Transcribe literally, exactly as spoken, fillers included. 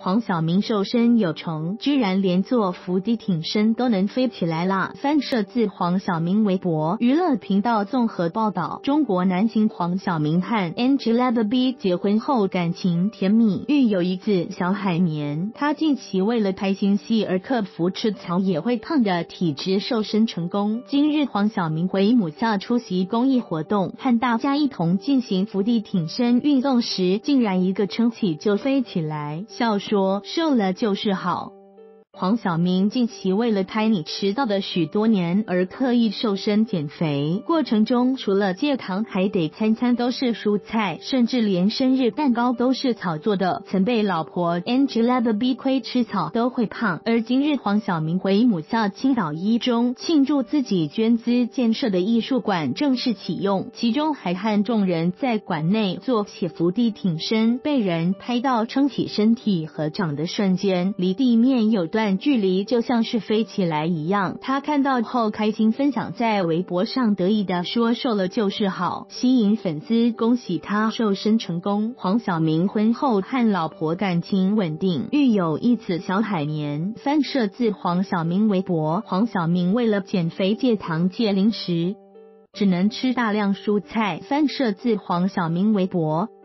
黄晓明瘦身有成，居然连做伏地挺身都能飞起来啦！翻摄自黄晓明微博，娱乐频道综合报道，中国男星黄晓明和 Angelababy 结婚后感情甜蜜，育有一子小海绵。他近期为了拍新戏而克服吃草也会胖的体质，瘦身成功。今日黄晓明回母校出席公益活动，和大家一同进行伏地挺身运动时，竟然一个撑起就飞起来，笑说瘦了就是好。黄晓明近期为了拍《你迟到的许多年》而刻意瘦身减肥，过程中除了戒糖，还得餐餐都是蔬菜，甚至连生日蛋糕都是草做的，曾被老婆 Angelababy 亏吃草都会胖。而今日黄晓明回母校青岛一中庆祝自己捐资建设的艺术馆正式启用，其中还和众人在馆内做起伏地挺身，被人拍到撑起身体合掌的瞬间，离地面有段距离，就像是飞起来一样。他看到后开心分享在微博上，得意地说瘦了就是好，吸引粉丝恭喜他瘦身成功。黄晓明婚后和老婆感情稳定，育有一子小海绵。翻摄自黄晓明微博，黄晓明为了减肥戒糖戒零食，只能吃大量蔬菜。翻摄自黄晓明微博。